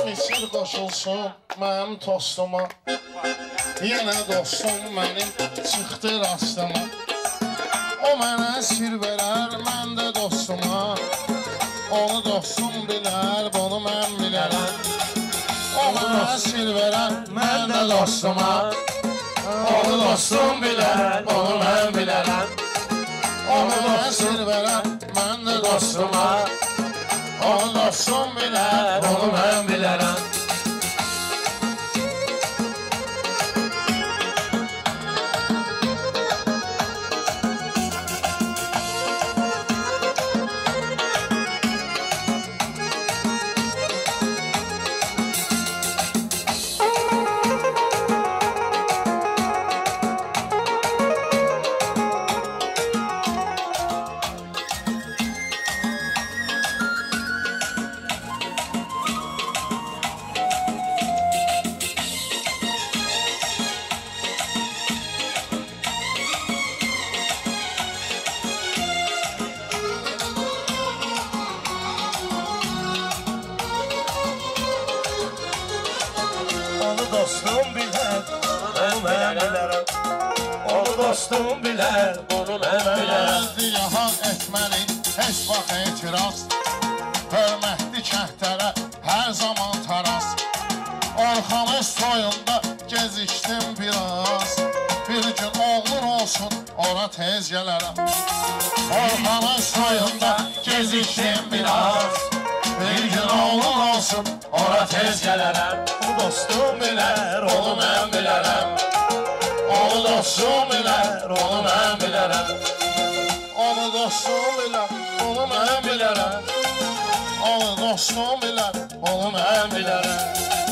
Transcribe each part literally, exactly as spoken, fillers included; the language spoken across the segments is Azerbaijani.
misir qoşulsun mənim tostuma. Yenə dostum mənim çıxdı rastıma. O mənə sir verər, mən də dostuma. Onu dostum bilər, bunu mən bilərəm. O mənə sir verər, mən də dostuma. Onu dostum bilər, bunu mən bilərəm. Onu mənə sir verər, mən də dostuma. Onu dostum bilər, bunu mən bilərəm. Dostum bilər, onu mən bilərəm. Onu dostum bilər, bunu mən bilərəm. Yahan etməli, heç vaxt etiraz. Hörmətli kəhtərə, hər zaman taraz. Orxanın soyunda gezişdim biraz. Bir gün oğlun olsun, ora tez gələrəm. Orxanın soyunda gezişdim biraz. Bir gün oğlun olsun, ora tez gələrəm. Onu dostum bilər, onu mən bilərəm. Onu dostum bilər, onu mən bilərəm. Onu dostum bilər, onu mən bilərəm. Onu dostum bilər, onu mən bilərəm.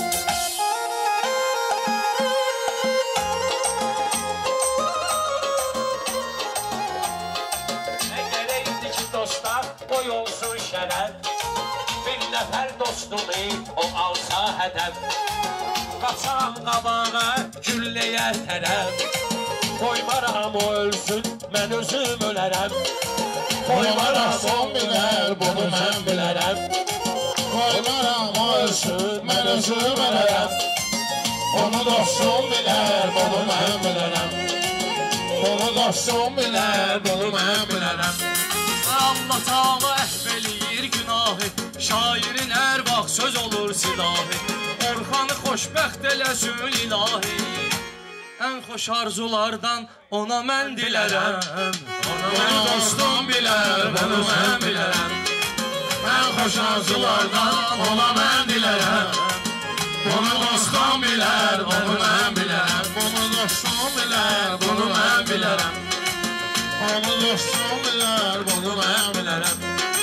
Nə gərəkdir ki dostlar, qoy olsun şərəf. Bir nəfər dostumu o alsa hədəf. Qaçam qabağa, gülləyər tərəf. Qoymaram o ölsün, mən özüm ölərəm. Qoymaram o bilər, bunu mən bilərəm. Qoymaram o ölsün, mən özüm ölərəm. Onu dostum bilər, bunu mən bilərəm. Onu dostum bilər, bunu mən bilərəm. Allah Taala əhv eləyir günahı, şairin hər vaxt söz olur silahı. Orxanı xoşbəxt eləsin ilahi. Ən xoş arzulardan ona mən dilərəm. Onu dostum bilər, bunu mən bilərəm. Ən xoş arzulardan ona mən dilərəm. Onu dostum bilər, bunu mən bilərəm. Onu dostum bilər, bunu mən bilərəm. Onu dostum bilər, bunu mən bilərəm.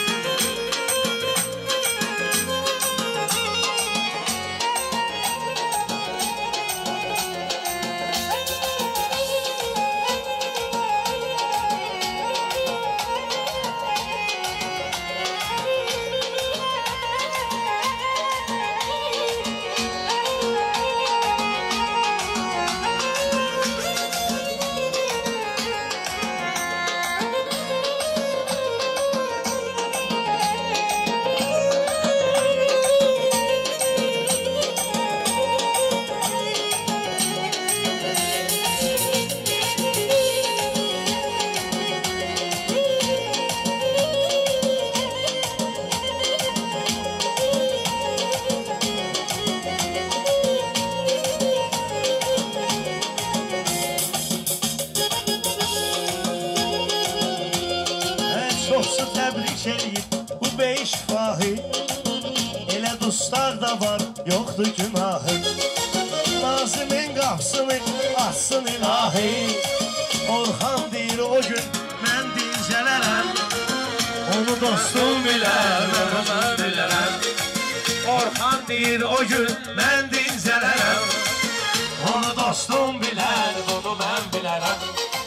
Dostu təbrik eləyib bu beş şifahi. Elə dostlar da var, yoxdur günahı. Nazimin qapsını açsın ilahi. Orxan deyir o gün mən dincələrəm. Onu dostum bilər, onu mən bilərəm. Orxan deyir o gün mən dincələrəm. Onu dostum bilər, bunu mən bilərəm.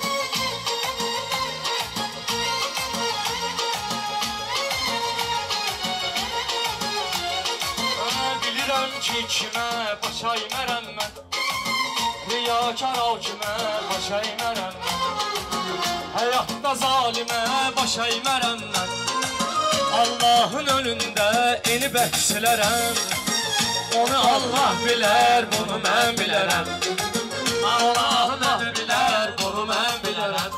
Bilirəm ki kimə baş əymərəm mən. Riyakar hakimə baş əymərəm mən. Həyatda zalimə baş əymərəm mən. Allahın önündə eni bəxsilərəm. Onu Allah bilər, bunu mən bilərəm. Allah nədir bilər, bunu mən bilərəm.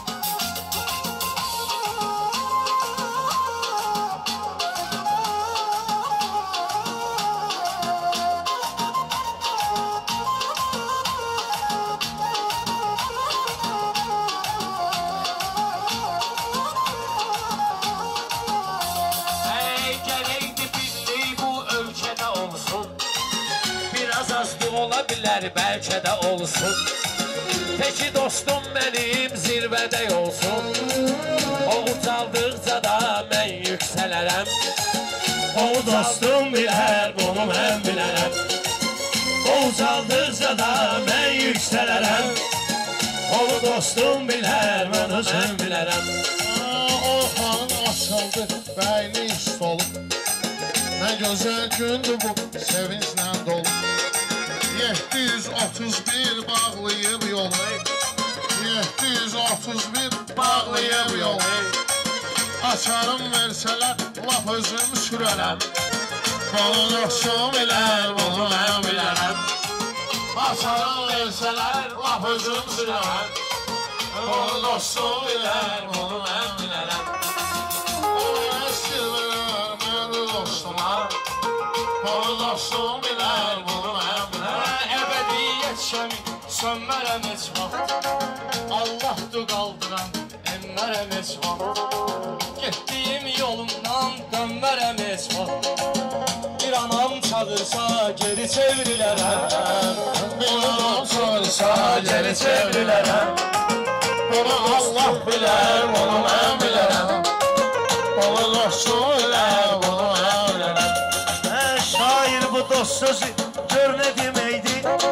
Ola bilər, bəlkə də olsun. Peki dostum mənim zirvədə olsun. O ucaldıqca da mən yüksələrəm. O dostum bilər, bunu mən bilərəm. O ucaldıqca da mən yüksələrəm. O dostum bilər, bunu mən bilərəm. Orxanın açıldı, bəyni üst olub. Nə gözəl gündür bu, sevinclə dolu. yeddi yüz otuz bir bağlayıb yolu. yeddi yüz otuz bir bağlayıb yolu. Açarım versələr, laf özüm sürərəm. Bunu dostum bilər, bunu mən bilərəm. Açarım versələr, laf özüm sürərəm. Bunu dostum bilər, bunu mən bilərəm. O mənə sir verər, mən də dostuma. Bunu dostum bilər, bunu mən bilərəm. Şəmi sönmərəm heç vaxt. Allah'dur qaldıran, emmərəm heç vaxt. Getdiyim yolumdan dönmərəm heç vaxt. Bir anam çağırsa geri çevrilərəm. Bir anam çağırsa geri çevrilərəm. Bunu Allah bilər, bunu mən bilərəm. Bunu dostum bilər, bunu mən bilərəm. Şair bu dost sözü gör nə deməkdir.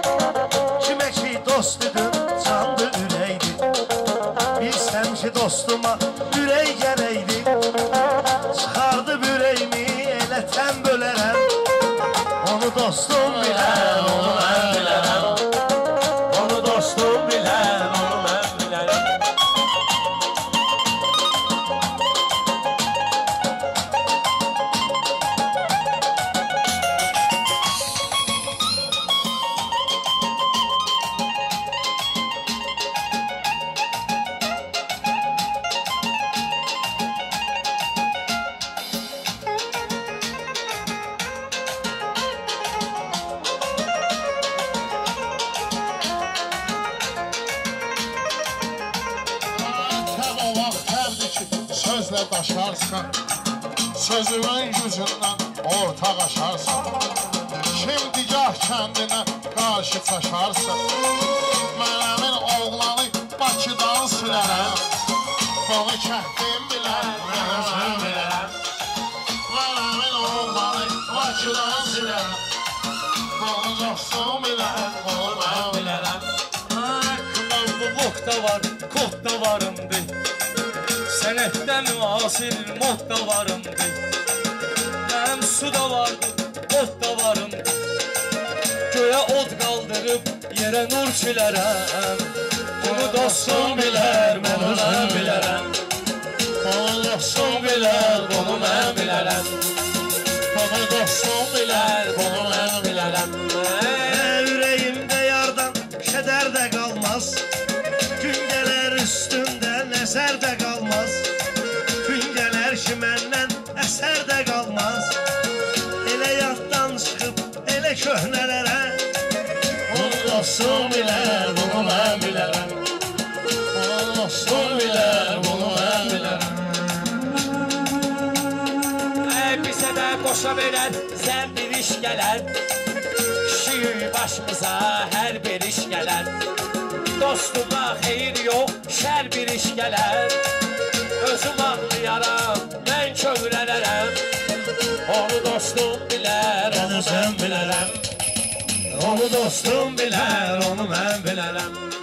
Dostudur, candı ürəkdir. Bilsəm ki dostuma ürək gərəkdir. Çıxardı ürəyimi elə təm bölərəm. Onu dostum bilər, onu mən bilərəm. Onu dostum bilər, onu mən bilərəm. Sözlə daşarsan, sözümün gücündən ortaq aşarsan. Kim digah kəndinə qarşı çaşarsa, mənəmin oğlanı Bakıdan silərəm. Bunu kəhdim bilər, mənəmin bilərəm. Mənəmin oğlanı Bakıdan silərəm. Bunu dostum bilər, bunu mən bilərəm. Bu bok da var, kot da varımdır. Sənətdə müasir mod da varımdır. Mənim su da vardı, ot da varımdır. Göyə od qaldırıb yerə nur çilərəm. Bunu dostum bilər, bunu mən bilərəm. Bunu dostum bilər, bunu mən bilərəm. Bunu dostum bilər, bunu mən bilərəm. Ürəyimdə yardan kədər də qalmaz. Gün gələr üstündə nəzər də qalmaz. Gün gələr ki məndən əsər də qalmaz. Elə yaddan çıxıb elə köhnələrə. Bunu dostum bilər, bunu mən bilərəm. Bunu dostum bilər, bunu mən bilərəm. Bizə də qoşa verər, zən bir iş gələr. Kişi başımıza hər bir iş gələr. Dostuma xeyir yox, şər bir iş gələr. Özüm ağlayaram, mən kövrələrəm. Onu dostum bilər, onu sən bilərəm. Onu dostum bilər, onu mən bilərəm.